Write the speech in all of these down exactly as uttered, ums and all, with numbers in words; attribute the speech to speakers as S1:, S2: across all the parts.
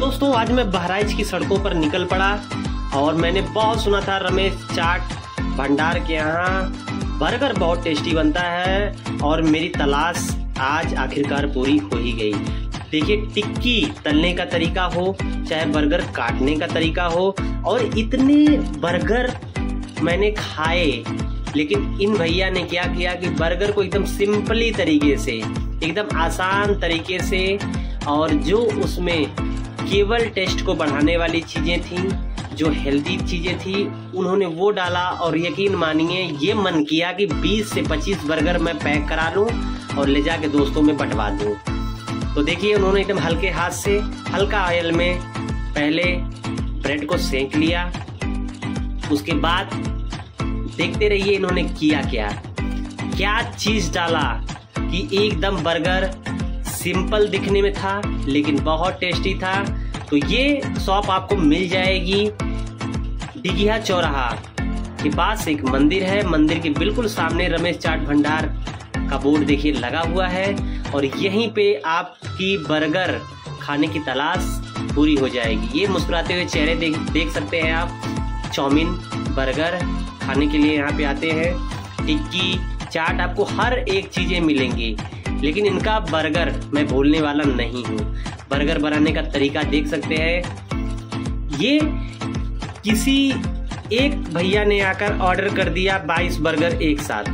S1: दोस्तों आज मैं बहराइच की सड़कों पर निकल पड़ा और मैंने बहुत सुना था रमेश चाट भंडार के यहाँ बर्गर बहुत टेस्टी बनता है और मेरी तलाश आज आखिरकार पूरी हो ही गई। देखिए, टिक्की तलने का तरीका हो चाहे बर्गर काटने का तरीका हो, और इतने बर्गर मैंने खाए, लेकिन इन भैया ने क्या किया कि बर्गर को एकदम सिंपली तरीके से, एकदम आसान तरीके से, और जो उसमें केवल टेस्ट को बढ़ाने वाली चीज़ें थी, जो हेल्दी चीज़ें थी, उन्होंने वो डाला। और यकीन मानिए ये मन किया कि बीस से पच्चीस बर्गर मैं पैक करा लूँ और ले जाके दोस्तों में बंटवा दूँ। तो देखिए, उन्होंने एकदम हल्के हाथ से हल्का ऑयल में पहले ब्रेड को सेंक लिया। उसके बाद देखते रहिए इन्होंने किया क्या क्या चीज़ डाला कि एकदम बर्गर सिंपल दिखने में था लेकिन बहुत टेस्टी था। तो ये शॉप आपको मिल जाएगी डिगिया चौराहा के पास, एक मंदिर है, मंदिर के बिल्कुल सामने रमेश चाट भंडार का बोर्ड देखिए लगा हुआ है, और यहीं पे आपकी बर्गर खाने की तलाश पूरी हो जाएगी। ये मुस्कुराते हुए चेहरे देख देख सकते हैं आप। चाउमीन बर्गर खाने के लिए यहाँ पे आते हैं, टिक्की चाट, आपको हर एक चीजें मिलेंगी, लेकिन इनका बर्गर मैं भूलने वाला नहीं हूँ। बर्गर बनाने का तरीका देख सकते हैं। ये किसी एक भैया ने आकर ऑर्डर कर दिया बाईस बर्गर एक साथ,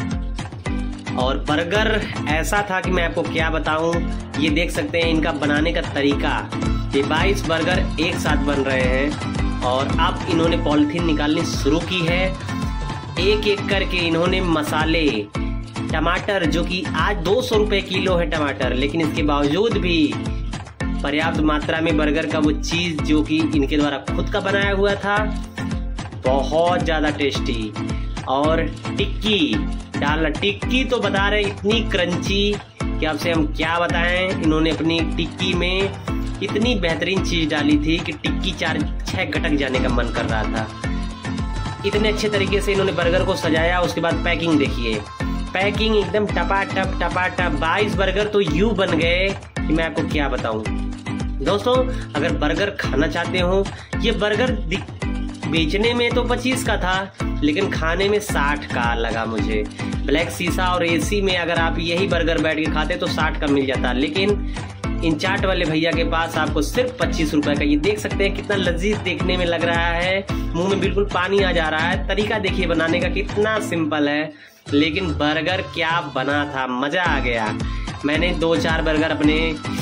S1: और बर्गर ऐसा था कि मैं आपको क्या बताऊं। ये देख सकते हैं इनका बनाने का तरीका। ये बाईस बर्गर एक साथ बन रहे हैं और अब इन्होंने पॉलिथीन निकालनी शुरू की है। एक एक करके इन्होंने मसाले, टमाटर, जो कि आज दो सौ रुपए किलो है टमाटर, लेकिन इसके बावजूद भी पर्याप्त मात्रा में बर्गर का वो चीज जो कि इनके द्वारा खुद का बनाया हुआ था, बहुत ज्यादा टेस्टी। और टिक्की डालना, टिक्की तो बता रहे इतनी क्रंची कि आपसे हम क्या बताएं। इन्होंने अपनी टिक्की में इतनी बेहतरीन चीज डाली थी कि टिक्की चार छह गटक जाने का मन कर रहा था। इतने अच्छे तरीके से इन्होंने बर्गर को सजाया। उसके बाद पैकिंग देखिए, पैकिंग एकदम टपाटप टपाटप। बाईस बर्गर तो यूं बन गए कि मैं आपको क्या बताऊं। दोस्तों, अगर बर्गर खाना चाहते हो, ये बर्गर बेचने में तो पच्चीस का था, लेकिन खाने में साठ का लगा मुझे। ब्लैक शीशा और एसी में अगर आप यही बर्गर बैठ के खाते तो साठ का मिल जाता, लेकिन इन चाट वाले भैया के पास आपको सिर्फ पच्चीस रुपए का। ये देख सकते हैं कितना लजीज देखने में लग रहा है, मुंह में बिल्कुल पानी आ जा रहा है। तरीका देखिए बनाने का कितना सिंपल है, लेकिन बर्गर क्या बना था, मजा आ गया। मैंने दो चार बर्गर अपने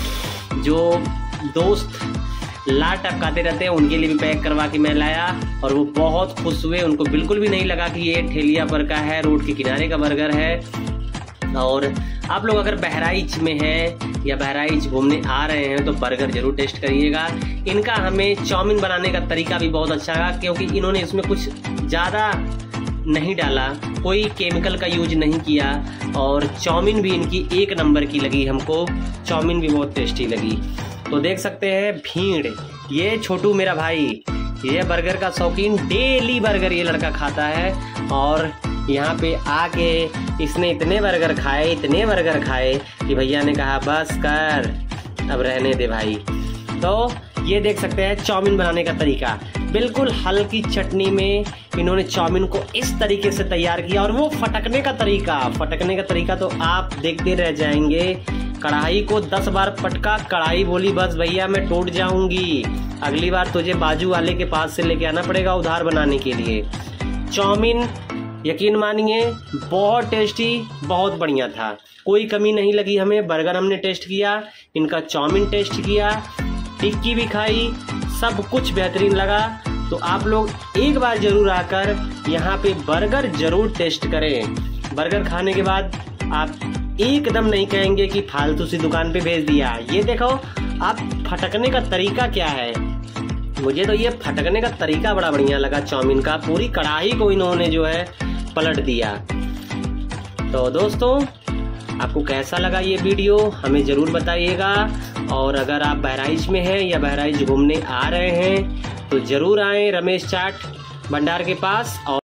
S1: जो दोस्त ला टपकाते रहते हैं उनके लिए भी पैक करवा के मैं लाया, और वो बहुत खुश हुए। उनको बिल्कुल भी नहीं लगा कि ये ठेलिया पर का है, रोड के किनारे का बर्गर है। और आप लोग अगर बहराइच में हैं या बहराइच घूमने आ रहे हैं तो बर्गर जरूर टेस्ट करिएगा। इनका हमें चाउमीन बनाने का तरीका भी बहुत अच्छा लगा, क्योंकि इन्होंने इसमें कुछ ज़्यादा नहीं डाला, कोई केमिकल का यूज नहीं किया, और चाउमीन भी इनकी एक नंबर की लगी हमको। चाउमीन भी बहुत टेस्टी लगी। तो देख सकते हैं भीड़, ये छोटू मेरा भाई, ये बर्गर का शौकीन, डेली बर्गर ये लड़का खाता है, और यहाँ पे आके इसने इतने बर्गर खाए इतने बर्गर खाए कि भैया ने कहा बस कर, अब रहने दे भाई। तो ये देख सकते हैं चाउमीन बनाने का तरीका। बिल्कुल हल्की चटनी में इन्होंने चाउमीन को इस तरीके से तैयार किया, और वो फटकने का तरीका फटकने का तरीका तो आप देखते रह जाएंगे। कढ़ाई को दस बार पटका, कढ़ाई बोली बस भैया मैं टूट जाऊंगी, अगली बार तुझे बाजू वाले के पास से लेके आना पड़ेगा उधार बनाने के लिए। चाउमीन यकीन मानिए बहुत टेस्टी, बहुत बढ़िया था, कोई कमी नहीं लगी हमें। बर्गर हमने टेस्ट किया, इनका चाउमीन टेस्ट किया, टिक्की भी खाई, सब कुछ बेहतरीन लगा। तो आप लोग एक बार जरूर आकर यहाँ पे बर्गर जरूर टेस्ट करें। बर्गर खाने के बाद आप एकदम नहीं कहेंगे कि फालतू सी दुकान पे भेज दिया। ये देखो आप, फटकने का तरीका क्या है। मुझे तो ये फटकने का तरीका बड़ा बढ़िया लगा चाउमीन का। पूरी कढ़ाई को इन्होंने जो है पलट दिया। तो दोस्तों, आपको कैसा लगा ये वीडियो हमें जरूर बताइएगा, और अगर आप बहराइच में हैं या बहराइच घूमने आ रहे हैं तो जरूर आएं रमेश चाट भंडार के पास। और